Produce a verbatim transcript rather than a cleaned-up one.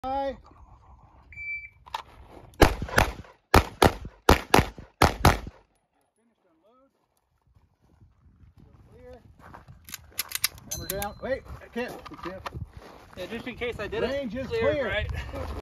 High. Hammer down. Wait, I can't. I can't. Yeah, just in case I did Range it. is Clear, clear. right?